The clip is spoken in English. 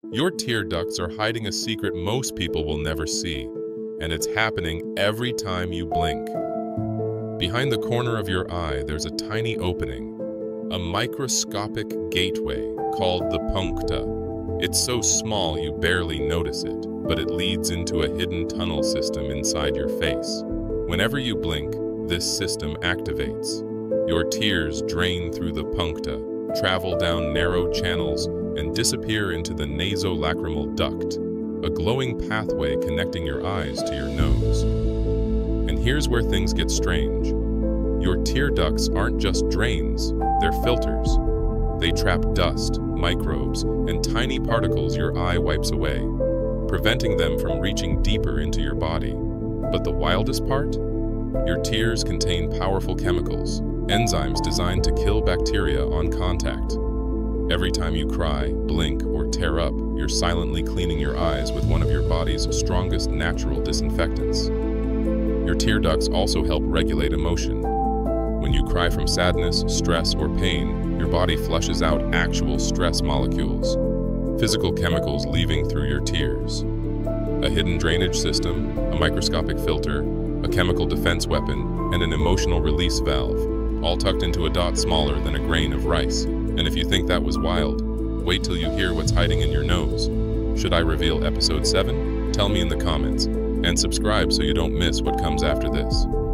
Your tear ducts are hiding a secret most people will never see, and it's happening every time you blink. Behind the corner of your eye, there's a tiny opening, a microscopic gateway called the puncta. It's so small you barely notice it, but it leads into a hidden tunnel system inside your face. Whenever you blink, this system activates. Your tears drain through the puncta, travel down narrow channels, and disappear into the nasolacrimal duct, a glowing pathway connecting your eyes to your nose. And here's where things get strange. Your tear ducts aren't just drains, they're filters. They trap dust, microbes, and tiny particles your eye wipes away, preventing them from reaching deeper into your body. But the wildest part? Your tears contain powerful chemicals, enzymes designed to kill bacteria on contact. Every time you cry, blink, or tear up, you're silently cleaning your eyes with one of your body's strongest natural disinfectants. Your tear ducts also help regulate emotion. When you cry from sadness, stress, or pain, your body flushes out actual stress molecules, physical chemicals leaving through your tears. A hidden drainage system, a microscopic filter, a chemical defense weapon, and an emotional release valve, all tucked into a dot smaller than a grain of rice. And if you think that was wild, wait till you hear what's hiding in your nose. Should I reveal episode 7? Tell me in the comments, and subscribe so you don't miss what comes after this.